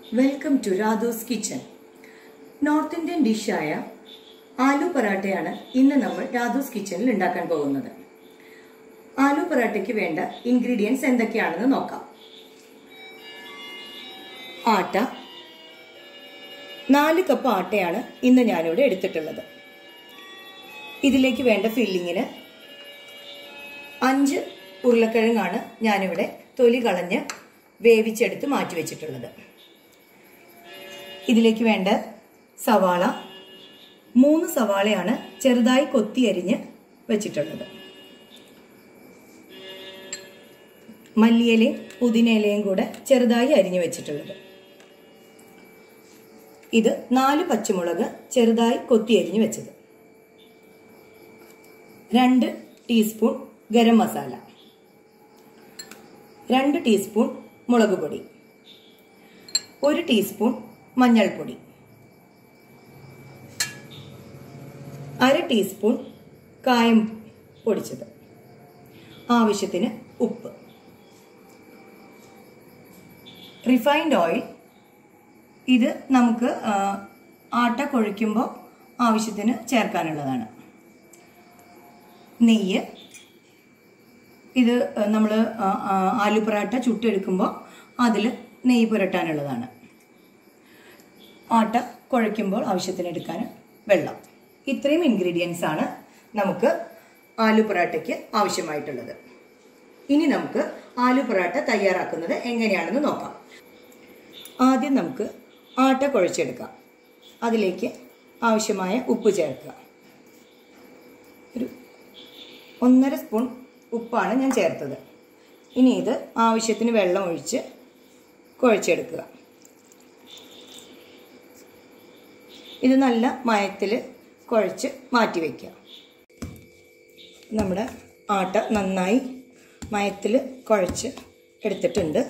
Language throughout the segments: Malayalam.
Welcome to Radhu's kitchen. North Indian ഡിഷായ ആലു പറാട്ടയാണ് ഇന്ന് നമ്മൾ രാധൂസ് കിച്ചണിൽ ഉണ്ടാക്കാൻ പോകുന്നത്. ആലു പറാട്ടയ്ക്ക് വേണ്ട ഇൻഗ്രീഡിയൻസ് എന്തൊക്കെയാണെന്ന് നോക്കാം. ആട്ട 4 കപ്പ് ആട്ടയാണ് ഇന്ന് ഞാനിവിടെ എടുത്തിട്ടുള്ളത്. ഇതിലേക്ക് വേണ്ട ഫില്ലിങ്ങിന് 5 ഉരുളക്കിഴങ്ങാണ് ഞാനിവിടെ തൊലി കളഞ്ഞ് വേവിച്ചെടുത്ത് മാറ്റിവെച്ചിട്ടുള്ളത്. ഇതിലേക്ക് വേണ്ട സവാള 3 സവാളയാണ് ചെറുതായി കൊത്തി അരിഞ്ഞ് വെച്ചിട്ടുള്ളത്. മല്ലിയിലയും പുതിനയിലയും കൂടെ ചെറുതായി അരിഞ്ഞു വെച്ചിട്ടുള്ളത്. ഇത് 4 പച്ചമുളക് ചെറുതായി കൊത്തി അരിഞ്ഞു വെച്ചത്. 2 ടീസ്പൂൺ ഗരം മസാല, 2 ടീസ്പൂൺ മുളക് പൊടി, 1 ടീസ്പൂൺ മഞ്ഞൾപ്പൊടി, 1/2 ടീസ്പൂൺ കായം പൊടിച്ചത്, ആവശ്യത്തിന് ഉപ്പ്, റിഫൈൻഡ് ഓയിൽ. ഇത് നമുക്ക് ആട്ട കുഴയ്ക്കുമ്പോൾ ആവശ്യത്തിന് ചേർക്കാനുള്ളതാണ്. നെയ്യ്, ഇത് നമ്മൾ ആലു പറാട്ട ചുട്ടെടുക്കുമ്പോൾ അതിൽ നെയ്യ് പുരട്ടാനുള്ളതാണ്. ആട്ട കുഴയ്ക്കുമ്പോൾ ആവശ്യത്തിന് എടുക്കാൻ വെള്ളം. ഇത്രയും ഇൻഗ്രീഡിയൻസ് ആണ് നമുക്ക് ആലു പറാട്ടയ്ക്ക് ആവശ്യമായിട്ടുള്ളത്. ഇനി നമുക്ക് ആലു പറാട്ട തയ്യാറാക്കുന്നത് എങ്ങനെയാണെന്ന് നോക്കാം. ആദ്യം നമുക്ക് ആട്ട കുഴച്ചെടുക്കാം. അതിലേക്ക് ആവശ്യമായ ഉപ്പ് ചേർക്കുക. ഒരു 1.5 സ്പൂൺ ഉപ്പാണ് ഞാൻ ചേർത്തത്. ഇനി ഇത് ആവശ്യത്തിന് വെള്ളം ഒഴിച്ച് കുഴച്ചെടുക്കുക. ഇത് നല്ല മയത്തിൽ കുഴച്ച് മാറ്റി വയ്ക്കുക. നമ്മുടെ ആട്ട നന്നായി മയത്തിൽ കുഴച്ച് എടുത്തിട്ടുണ്ട്.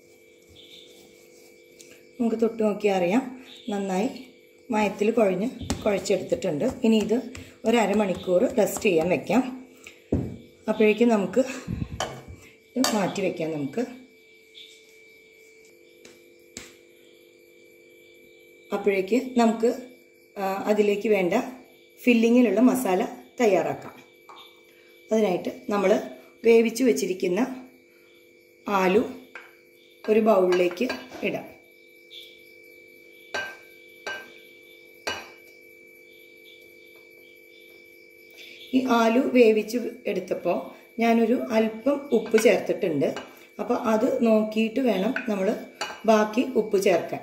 നമുക്ക് തൊട്ട് നോക്കിയാൽ അറിയാം നന്നായി മയത്തിൽ കുഴച്ചെടുത്തിട്ടുണ്ട്. ഇനി ഇത് ഒരു അരമണിക്കൂർ റെസ്റ്റ് ചെയ്യാൻ വെക്കാം. അപ്പോഴേക്കും നമുക്ക് മാറ്റി വയ്ക്കാം. നമുക്ക് അപ്പോഴേക്ക് നമുക്ക് അതിലേക്ക് വേണ്ട ഫില്ലിങ്ങിലുള്ള മസാല തയ്യാറാക്കാം. അതിനായിട്ട് നമ്മൾ വേവിച്ച് വെച്ചിരിക്കുന്ന ആലു ഒരു ബൗളിലേക്ക് ഇടാം. ഈ ആലു വേവിച്ച് എടുത്തപ്പോൾ ഞാനൊരു അല്പം ഉപ്പ് ചേർത്തിട്ടുണ്ട്. അപ്പോൾ അത് നോക്കിയിട്ട് വേണം നമ്മൾ ബാക്കി ഉപ്പ് ചേർക്കാൻ.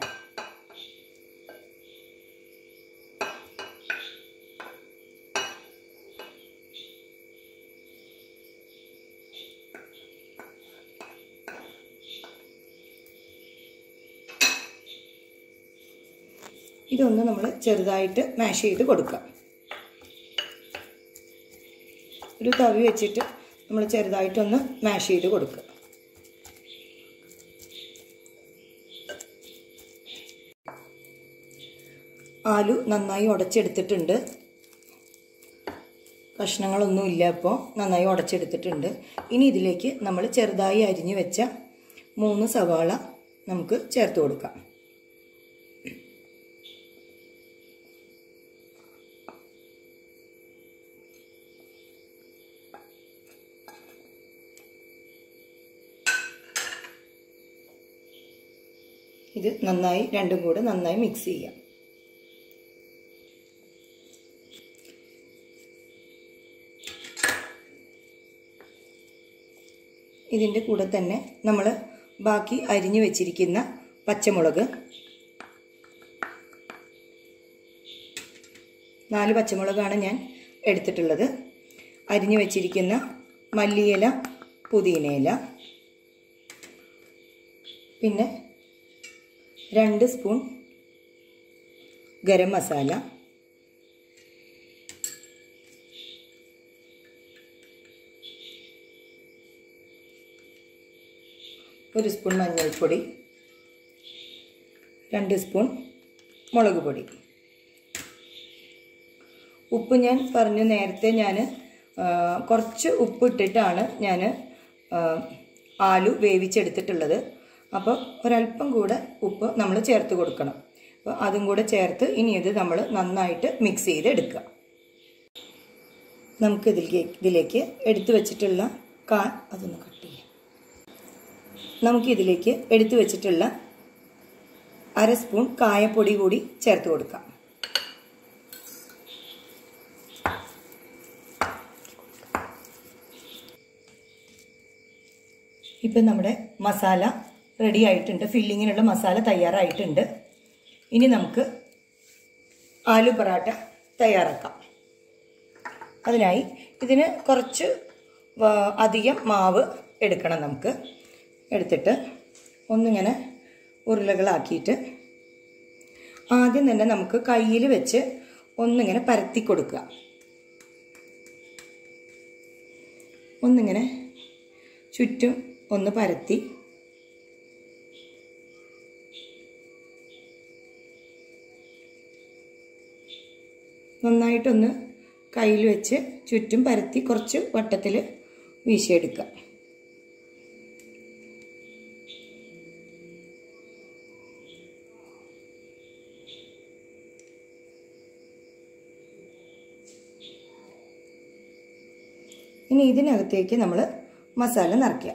ഇതൊന്ന് നമ്മൾ ചെറുതായിട്ട് മാഷ് ചെയ്ത് കൊടുക്കാം. ഒരു തവി വെച്ചിട്ട് നമ്മൾ ചെറുതായിട്ടൊന്ന് മാഷ് ചെയ്ത് കൊടുക്കുക. ആലു നന്നായി ഉടച്ചെടുത്തിട്ടുണ്ട്. കഷ്ണങ്ങളൊന്നുമില്ല. ഇപ്പോൾ നന്നായി ഉടച്ചെടുത്തിട്ടുണ്ട്. ഇനി ഇതിലേക്ക് നമ്മൾ ചെറുതായി അരിഞ്ഞു വെച്ച 3 സവാള നമുക്ക് ചേർത്ത് കൊടുക്കാം. ഇത് നന്നായി രണ്ടും കൂടെ നന്നായി മിക്സ് ചെയ്യാം. ഇതിൻ്റെ കൂടെ തന്നെ നമ്മൾ ബാക്കി അരിഞ്ഞു വെച്ചിരിക്കുന്ന പച്ചമുളക്, 4 പച്ചമുളകാണ് ഞാൻ എടുത്തിട്ടുള്ളത്. അരിഞ്ഞു വെച്ചിരിക്കുന്ന മല്ലിയില, പുതിനയില, പിന്നെ 2 സ്പൂൺ ഗരം മസാല, 1 സ്പൂൺ മഞ്ഞൾപ്പൊടി, 2 സ്പൂൺ മുളക് പൊടി. ഉപ്പ് ഞാൻ പറഞ്ഞു നേരത്തെ, ഞാൻ കുറച്ച് ഉപ്പ് ഇട്ടിട്ടാണ് ഞാൻ ആലു വേവിച്ചെടുത്തിട്ടുള്ളത്. അപ്പോൾ ഒരല്പം കൂടെ ഉപ്പ് നമ്മൾ ചേർത്ത് കൊടുക്കണം. അപ്പോൾ അതും കൂടെ ചേർത്ത് ഇനി ഇത് നമ്മൾ നന്നായിട്ട് മിക്സ് ചെയ്തെടുക്കുക. നമുക്ക് ഇതിലേക്ക് എടുത്തു വെച്ചിട്ടുള്ള അതൊന്ന് കട്ട് ചെയ്യാം. നമുക്കിതിലേക്ക് എടുത്തു വെച്ചിട്ടുള്ള 1/2 സ്പൂൺ കായപ്പൊടി കൂടി ചേർത്ത് കൊടുക്കാം. ഇപ്പം നമ്മുടെ മസാല റെഡി ആയിട്ടുണ്ട്. ഫില്ലിങ്ങിനുള്ള മസാല തയ്യാറായിട്ടുണ്ട്. ഇനി നമുക്ക് ആലു പൊറാട്ട തയ്യാറാക്കാം. അതിനായി ഇതിന് കുറച്ച് അധികം മാവ് എടുക്കണം. നമുക്ക് എടുത്തിട്ട് ഒന്നിങ്ങനെ ഉരുളകളാക്കിയിട്ട് ആദ്യം തന്നെ നമുക്ക് കയ്യിൽ വെച്ച് ഒന്നിങ്ങനെ പരത്തി കൊടുക്കുക. ഒന്നിങ്ങനെ ചുറ്റും ഒന്ന് പരത്തി നന്നായിട്ടൊന്ന് കയ്യിൽ വെച്ച് ചുറ്റും പരത്തി കുറച്ച് വട്ടത്തിൽ വീശിയെടുക്കുക. ഇനി ഇതിനകത്തേക്ക് നമ്മൾ മസാല നിറയ്ക്കുക.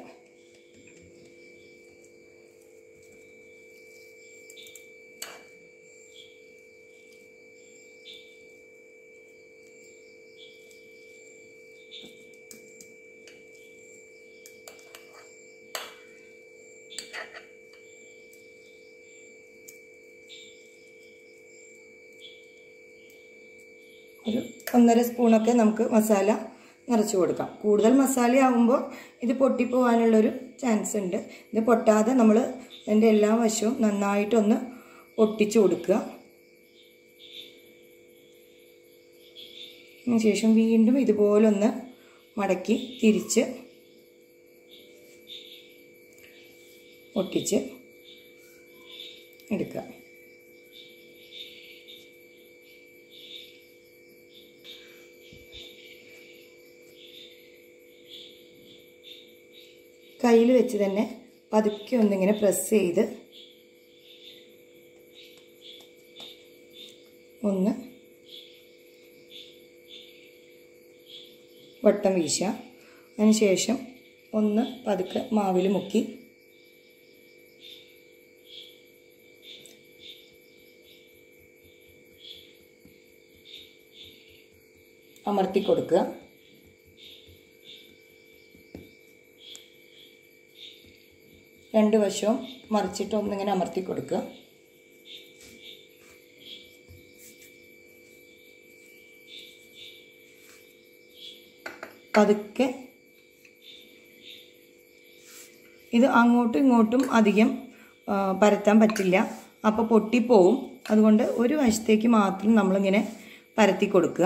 ഒരു 1.5 സ്പൂണൊക്കെ നമുക്ക് മസാല നിറച്ച് കൊടുക്കാം. കൂടുതൽ മസാല ആകുമ്പോൾ ഇത് പൊട്ടിപ്പോവാനുള്ളൊരു ചാൻസ് ഉണ്ട്. ഇത് പൊട്ടാതെ നമ്മൾ അതിൻ്റെ എല്ലാ വശവും നന്നായിട്ടൊന്ന് ഒട്ടിച്ചു കൊടുക്കുക. അതിനുശേഷം വീണ്ടും ഇതുപോലെ ഒന്ന് മടക്കി തിരിച്ച് ഒട്ടിച്ച് എടുക്കുക. കയ്യിൽ വെച്ച് തന്നെ പതുക്കെ ഒന്നിങ്ങനെ പ്രസ് ചെയ്ത് ഒന്ന് വട്ടം വീശുക. അതിനുശേഷം ഒന്ന് പതുക്കെ മാവിൽ മുക്കി അമർത്തി കൊടുക്കുക. രണ്ട് വശവും മറിച്ചിട്ട് ഒന്നിങ്ങനെ അമർത്തി കൊടുക്കുക. പതുക്കെ ഇത് അങ്ങോട്ടും ഇങ്ങോട്ടും അധികം പരത്താൻ പറ്റില്ല, അപ്പോൾ പൊട്ടിപ്പോവും. അതുകൊണ്ട് ഒരു വശത്തേക്ക് മാത്രം നമ്മളിങ്ങനെ പരത്തി കൊടുക്കുക.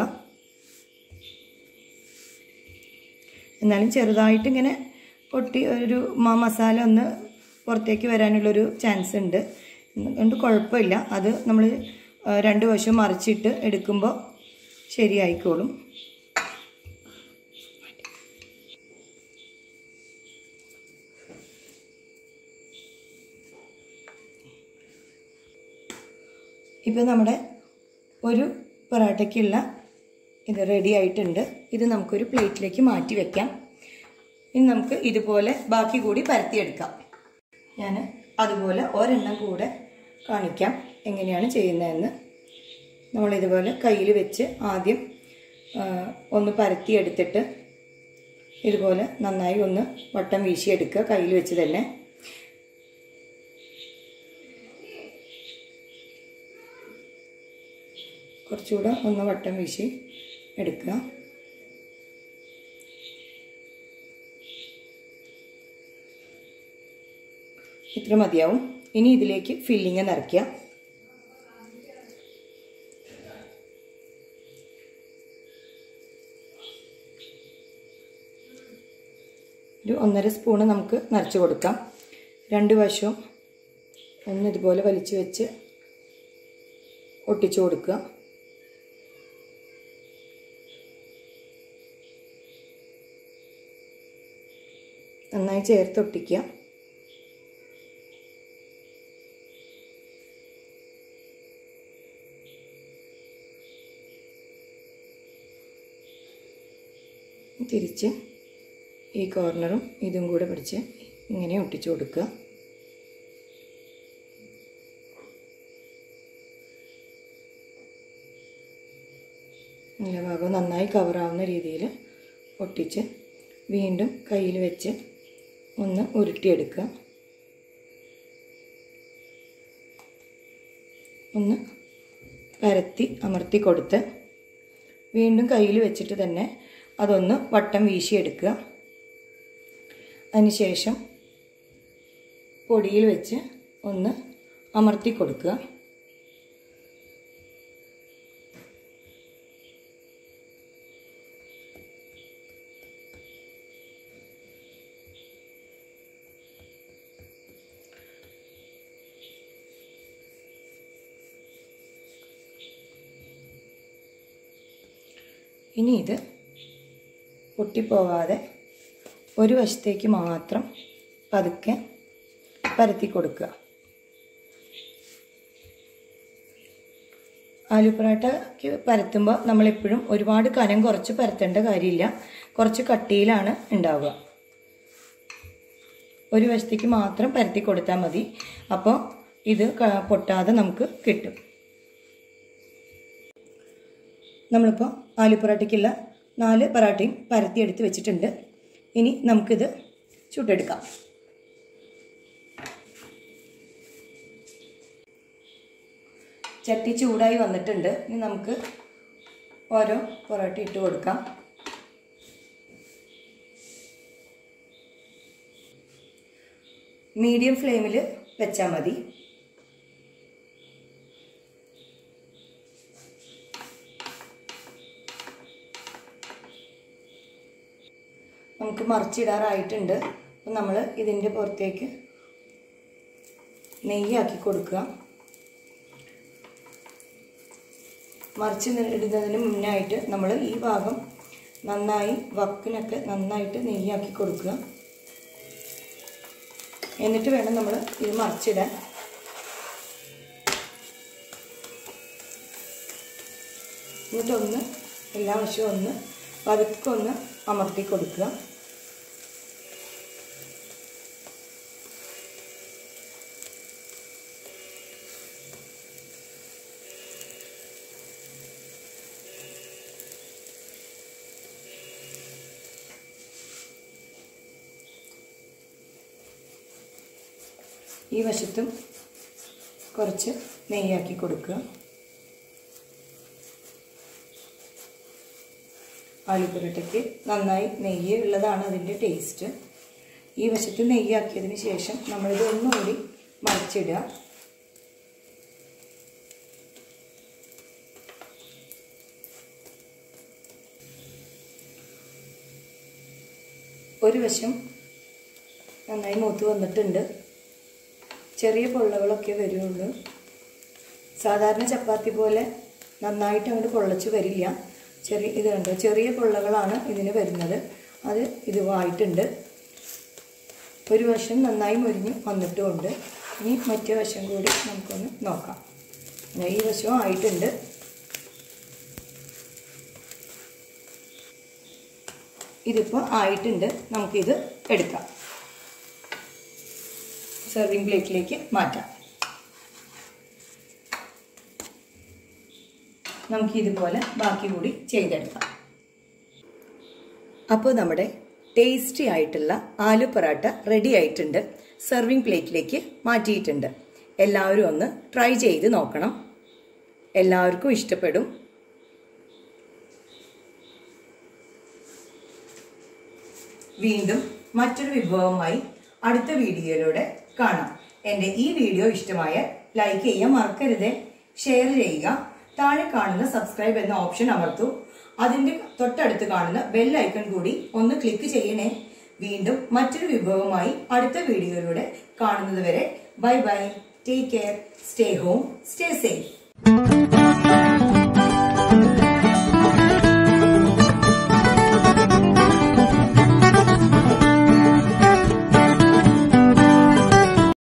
എന്നാലും ചെറുതായിട്ടിങ്ങനെ പൊട്ടി ഒരു മസാല ഒന്ന് പുറത്തേക്ക് വരാനുള്ളൊരു ചാൻസ് ഉണ്ട്. അതുകൊണ്ട് കുഴപ്പമില്ല. അത് നമ്മൾ രണ്ട് വശവും മറിച്ചിട്ട് എടുക്കുമ്പോൾ ശരിയായിക്കോളും. ഇപ്പോൾ നമ്മുടെ ഒരു പൊറാട്ടയ്ക്കുള്ള ഇത് റെഡി ആയിട്ടുണ്ട്. ഇത് നമുക്കൊരു പ്ലേറ്റിലേക്ക് മാറ്റി വയ്ക്കാം. ഇനി നമുക്ക് ഇതുപോലെ ബാക്കി കൂടി പരത്തിയെടുക്കാം. ഞാൻ അതുപോലെ ഒരെണ്ണം കൂടെ കാണിക്കാം എങ്ങനെയാണ് ചെയ്യുന്നതെന്ന്. നമ്മളിതുപോലെ കയ്യിൽ വെച്ച് ആദ്യം ഒന്ന് പരത്തിയെടുത്തിട്ട് ഇതുപോലെ നന്നായി ഒന്ന് വട്ടം വീശിയെടുക്കുക കയ്യിൽ വെച്ച് തന്നെ. കുറച്ചുകൂടെ ഒന്ന് വട്ടം വീശി എടുക്കുക. ഇത്ര മതിയാവും. ഇനി ഇതിലേക്ക് ഫില്ലിങ് നിറയ്ക്കുക. ഒരു 1.5 സ്പൂണ് നമുക്ക് നിറച്ച് കൊടുക്കാം. രണ്ട് വശവും ഒന്ന് ഇതുപോലെ വലിച്ചു വെച്ച് ഒട്ടിച്ചു കൊടുക്കുക. നന്നായി ചേർത്ത് ഒട്ടിക്കുക. തിരിച്ച് ഈ കോർണറും ഇതും കൂടെ പിടിച്ച് ഇങ്ങനെ ഒട്ടിച്ചു കൊടുക്കുക. എല്ലാ ഭാഗവും നന്നായി കവറാവുന്ന രീതിയിൽ ഒട്ടിച്ച് വീണ്ടും കയ്യിൽ വെച്ച് ഒന്ന് ഉരുട്ടിയെടുക്കുക. ഒന്ന് പരത്തി അമർത്തി കൊടുത്ത് വീണ്ടും കയ്യിൽ വെച്ചിട്ട് തന്നെ അതൊന്ന് വട്ടം വീശിയെടുക്കുക. അതിനുശേഷം പൊടിയിൽ വെച്ച് ഒന്ന് അമർത്തി കൊടുക്കുക. ഇനി ഇത് പൊട്ടിപ്പോവാതെ ഒരു വശത്തേക്ക് മാത്രം പതുക്കെ പരത്തി കൊടുക്കുക. ആലു പൊറോട്ടയ്ക്ക് പരത്തുമ്പോൾ നമ്മളെപ്പോഴും ഒരുപാട് കനം കുറച്ച് പരത്തേണ്ട കാര്യമില്ല. കുറച്ച് കട്ടിയിലാണ് ഉണ്ടാവുക. ഒരു വശത്തേക്ക് മാത്രം പരത്തി കൊടുത്താൽ മതി. അപ്പോൾ ഇത് പൊട്ടാതെ നമുക്ക് കിട്ടും. നമ്മളിപ്പോൾ ആലു പൊറോട്ടയ്ക്കുള്ള 4 പൊറോട്ടയും പരത്തിയെടുത്ത് വെച്ചിട്ടുണ്ട്. ഇനി നമുക്കിത് ചുട്ടെടുക്കാം. ചട്ടി ചൂടായി വന്നിട്ടുണ്ട്. ഇനി നമുക്ക് ഓരോ പൊറോട്ട ഇട്ട് കൊടുക്കാം. മീഡിയം ഫ്ലെയിമിൽ വെച്ചാൽ മതി. നമുക്ക് മറിച്ചിടാറായിട്ടുണ്ട്. അപ്പം നമ്മൾ ഇതിൻ്റെ പുറത്തേക്ക് നെയ്യാക്കി കൊടുക്കുക. മറിച്ച് ഇടുന്നതിന് മുന്നായിട്ട് നമ്മൾ ഈ ഭാഗം നന്നായി വക്കിനൊക്കെ നന്നായിട്ട് നെയ്യാക്കി കൊടുക്കുക. എന്നിട്ട് വേണം നമ്മൾ ഇത് മറിച്ചിടാൻ. എന്നിട്ടൊന്ന് എല്ലാ വശവും ഒന്ന് പതുക്കെ ഒന്ന് അമർത്തി കൊടുക്കുക. ഈ വശത്തും കുറച്ച് നെയ്യാക്കി കൊടുക്കുക. ആലു പൊറോട്ടയ്ക്ക് നന്നായി നെയ്യ് ഉള്ളതാണ് അതിൻ്റെ ടേസ്റ്റ്. ഈ വശത്ത് നെയ്യാക്കിയതിന് ശേഷം നമ്മളിത് ഒന്നുകൂടി മറിച്ചിടുക. ഒരു വശം നന്നായി മൂത്ത് വന്നിട്ടുണ്ട്. ചെറിയ പൊള്ളകളൊക്കെ വരുള്ളൂ. സാധാരണ ചപ്പാത്തി പോലെ നന്നായിട്ട് അങ്ങോട്ട് പൊള്ളച്ച് വരില്ല. ഇത് കണ്ടോ, ചെറിയ പൊള്ളകളാണ് ഇതിന് വരുന്നത്. അത് ഇതുമായിട്ടുണ്ട്. ഒരു വശം നന്നായി മുരിഞ്ഞ് വന്നിട്ടുമുണ്ട്. ഇനി മറ്റേ വശം കൂടി നമുക്കൊന്ന് നോക്കാം. ഈ വശവും ആയിട്ടുണ്ട്. ഇതിപ്പോൾ ആയിട്ടുണ്ട്. നമുക്കിത് എടുക്കാം. സെർവിങ് പ്ലേറ്റിലേക്ക് മാറ്റാം. നമുക്കിതുപോലെ ബാക്കി കൂടി ചെയ്തെടുക്കാം. അപ്പോൾ നമ്മുടെ ടേസ്റ്റി ആയിട്ടുള്ള ആലു പൊറോട്ട റെഡി ആയിട്ടുണ്ട്. സെർവിങ് പ്ലേറ്റിലേക്ക് മാറ്റിയിട്ടുണ്ട്. എല്ലാവരും ഒന്ന് ട്രൈ ചെയ്ത് നോക്കണം. എല്ലാവർക്കും ഇഷ്ടപ്പെടും. വീണ്ടും മറ്റൊരു വിഭവമായി അടുത്ത വീഡിയോയിലൂടെ കാണാം. എൻ്റെ ഈ വീഡിയോ ഇഷ്ടമായ ലൈക്ക് ചെയ്യാൻ മറക്കരുത്. ഷെയർ ചെയ്യുക. താഴെ കാണുന്ന സബ്സ്ക്രൈബ് എന്ന ഓപ്ഷൻ അമർത്തൂ. അതിൻ്റെ തൊട്ടടുത്ത് കാണുന്ന ബെൽ ഐക്കൺ കൂടി ഒന്ന് ക്ലിക്ക് ചെയ്യണേ. വീണ്ടും മറ്റൊരു വിഭവമായി അടുത്ത വീഡിയോയിലൂടെ കാണുന്നത് വരെ bye bye. Take care. Stay home. Stay safe.